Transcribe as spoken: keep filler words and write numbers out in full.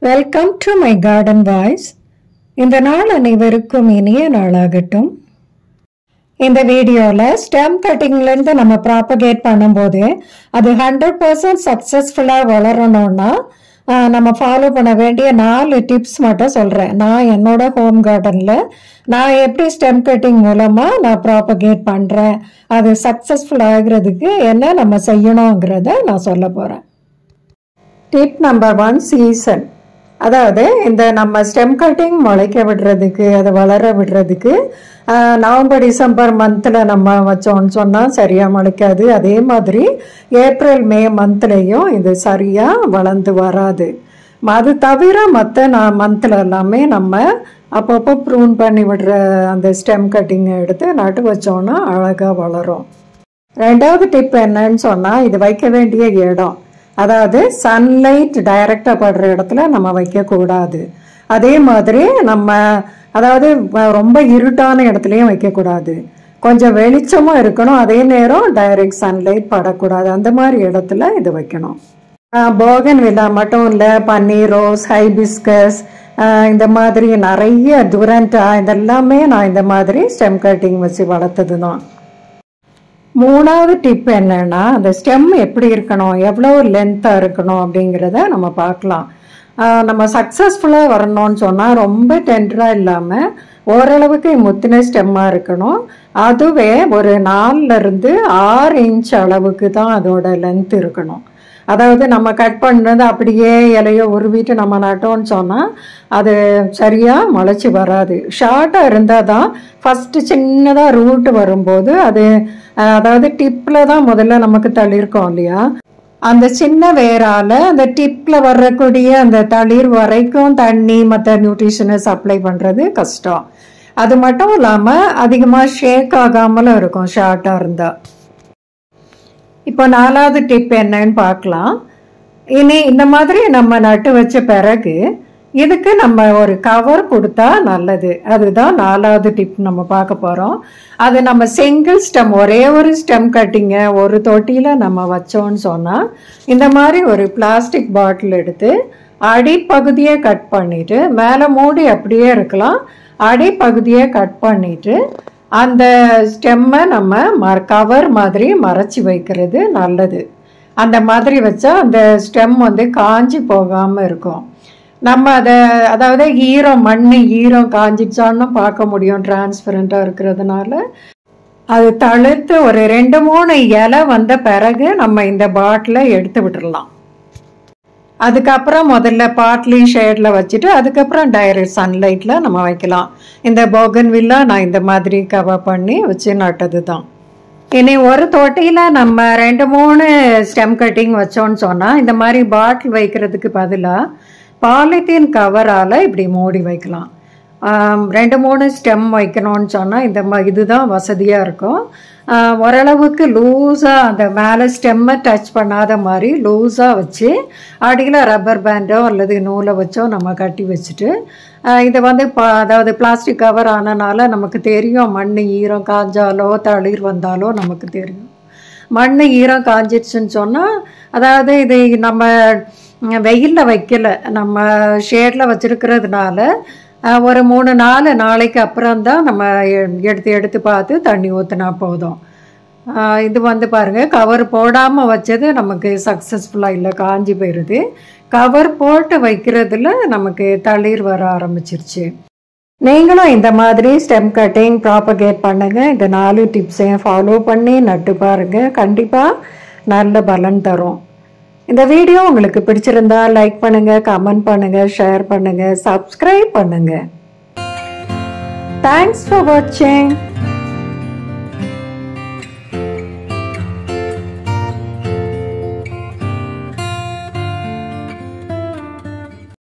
Welcome to my garden voice. இந்த நாள் அனைவருக்கும் இனிய நாளாகட்டும். இந்த வீடியோல ஸ்டெம் கட்டிங்ல இருந்து நம்ம ப்ராபகேட் பண்ணும்போது அது ஹண்ட்ரட் பர்சன்ட் சக்சஸ்ஃபுல்லா வளரணும்னா நம்ம ஃபாலோ பண்ண வேண்டிய நாலு டிப்ஸ் மட்டும் சொல்றேன். நான் என்னோட ஹோம் கார்டன்ல நான் எப்படி ஸ்டெம் கட்டிங் மூலமா நான் ப்ராபகேட் பண்றேன், அது சக்சஸ்ஃபுல் ஆகிறதுக்கு என்ன நம்ம செய்யணுங்கிறத நான் சொல்ல போறேன். Tip number one, season. அதாவது இந்த நம்ம ஸ்டெம் கட்டிங் முளைக்க விடுறதுக்கு அதை வளர விடுறதுக்கு நவம்பர் டிசம்பர் மந்தில் நம்ம வச்சோன்னு சொன்னால் சரியாக முளைக்காது. அதே மாதிரி ஏப்ரல் மே மந்த்லேயும் இது சரியாக வளர்ந்து வராது. அது தவிர மற்ற நான் மந்தில் எல்லாமே நம்ம அப்பப்போ ப்ரூன் பண்ணி விடுற அந்த ஸ்டெம் கட்டிங்கை எடுத்து நட்டு வச்சோன்னா அழகாக வளரும். ரெண்டாவது டிப் என்னன்னு சொன்னால், இது வைக்க வேண்டிய இடம். அதாவது சன்லைட் டைரக்டாக படுற இடத்துல நம்ம வைக்கக்கூடாது. அதே மாதிரி நம்ம அதாவது ரொம்ப இருட்டான இடத்துலையும் வைக்கக்கூடாது. கொஞ்சம் வெளிச்சமும் இருக்கணும், அதே நேரம் டைரக்ட் சன்லைட் படக்கூடாது. அந்த மாதிரி இடத்துல இது வைக்கணும். போகன் வில்லா மட்டும் இல்லை, பன்னீர் ரோஸ், ஹைபிஸ்கஸ், இந்த மாதிரி நிறைய துரண்டா இதெல்லாமே நான் இந்த மாதிரி ஸ்டெம் கட்டிங் வச்சு வளர்த்தது தான். மூணாவது டிப் என்னன்னா, அந்த ஸ்டெம் எப்படி இருக்கணும், எவ்வளோ லென்த்தாக இருக்கணும் அப்படிங்கிறத நம்ம பார்க்கலாம். நம்ம சக்ஸஸ்ஃபுல்லாக வரணும்னு சொன்னால் ரொம்ப டெண்டராக இல்லாமல் ஓரளவுக்கு முத்தின ஸ்டெம்மாக இருக்கணும். அதுவே ஒரு நாலுலேருந்து ஆறு இன்ச் அளவுக்கு தான் அதோட லென்த் இருக்கணும். அதாவது நம்ம கட் பண்ணுறது அப்படியே இலையோ உருவிட்டு நம்ம நட்டோன்னு சொன்னால் அது சரியாக முளைச்சி வராது. ஷார்ட்டாக இருந்தால் தான் ஃபஸ்ட்டு சின்னதாக ரூட்டு வரும்போது அது அதாவது டிப்பில் தான் முதல்ல நமக்கு தளிர்க்கும் இல்லையா, அந்த சின்ன வேரால் அந்த டிப்பில் வரக்கூடிய அந்த தளிர் வரைக்கும் தண்ணி மற்ற நியூட்ரிஷனை சப்ளை பண்ணுறது கஷ்டம். அது மட்டும் இல்லாமல் அதிகமாக ஷேக் ஆகாமலும் இருக்கும் ஷார்ட்டாக இருந்தால். இப்போ நாலாவது டிப் என்னன்னு பார்க்கலாம். இனி இந்த மாதிரி நம்ம நட்டு வச்ச பிறகு இதுக்கு நம்ம ஒரு கவர் கொடுத்தா நல்லது. அதுதான் நாலாவது டிப் நம்ம பார்க்க போகிறோம். அது நம்ம சிங்கிள் ஸ்டெம், ஒரே ஒரு ஸ்டெம் கட்டிங்க ஒரு தொட்டியில் நம்ம வச்சோன்னு சொன்னால் இந்த மாதிரி ஒரு பிளாஸ்டிக் பாட்டில் எடுத்து அடிப்பகுதியை கட் பண்ணிவிட்டு, மேலே மூடி அப்படியே இருக்கலாம், அடிப்பகுதியை கட் பண்ணிவிட்டு அந்த ஸ்டெம்மை நம்ம ம கவர் மாதிரி மறைச்சி வைக்கிறது நல்லது. அந்த மாதிரி வச்சா அந்த ஸ்டெம் வந்து காஞ்சி போகாமல் இருக்கும். நம்ம அதை அதாவது ஈரம் மண் ஈரம் காஞ்சிச்சான்னு பார்க்க முடியும் டிரான்ஸ்பரண்ட்டாக இருக்கிறதுனால. அது தழுத்து ஒரு ரெண்டு மூணு இலை வந்த பிறகு நம்ம இந்த பாட்டிலை எடுத்து விட்டுடலாம். அதுக்கப்புறம் முதல்ல பாட்லி ஷேடில் வச்சுட்டு அதுக்கப்புறம் டைரக்ட் சன்லைட்டில் நம்ம வைக்கலாம். இந்த போகன் வில்லா நான் இந்த மாதிரி கவர் பண்ணி வச்சு நட்டது தான். இனி ஒரு தொட்டியில் நம்ம ரெண்டு மூணு ஸ்டெம் கட்டிங் வச்சோன்னு சொன்னால் இந்த மாதிரி பாட்டில் வைக்கிறதுக்கு பதிலாக பாலித்தீன் கவரால் இப்படி மூடி வைக்கலாம். ரெண்டு மூணு ஸ்டெம் வைக்கணும்னு சொன்னால் இந்த மா இதுதான் வசதியாக இருக்கும். ஓரளவுக்கு லூஸாக அந்த மேலே ஸ்டெம்மை டச் பண்ணாத மாதிரி லூஸாக வச்சு அடியில் ரப்பர் பேண்டோ அல்லது நூலை வச்சோ நம்ம கட்டி வச்சுட்டு இதை வந்து பா அதாவது பிளாஸ்டிக் கவர் ஆனனால நமக்கு தெரியும் மண் ஈரம் காஞ்சாலோ தளிர் வந்தாலோ நமக்கு தெரியும். மண் ஈரம் காஞ்சிடுச்சுன்னு சொன்னால் அதாவது இது நம்ம வெயிலில் வைக்கலை, நம்ம ஷேடில் வச்சுருக்கிறதுனால ஒரு மூணு நாலு நாளைக்கு அப்புறம்தான் நம்ம எடுத்து எடுத்து பார்த்து தண்ணி ஊற்றினா போதும். இது வந்து பாருங்கள், கவர் போடாமல் வச்சது நமக்கு சக்ஸஸ்ஃபுல்லாக இல்லை, காஞ்சி போயிடுது. கவர் போட்டு வைக்கிறதுல நமக்கு தளிர் வர ஆரம்பிச்சிருச்சு. நீங்களும் இந்த மாதிரி ஸ்டெம் கட்டிங் ப்ராபகேட் பண்ணுங்கள். இந்த நாலு டிப்ஸையும் ஃபாலோ பண்ணி நட்டு பாருங்கள், கண்டிப்பாக நல்ல பலன் தரும். இந்த வீடியோ உங்களுக்கு பிடிச்சிருந்தா லைக் பண்ணுங்க, கமெண்ட் பண்ணுங்க, ஷேர் பண்ணுங்க, சப்ஸ்கிரைப் பண்ணுங்க. தேங்க்ஸ் ஃபார் வாட்சிங்.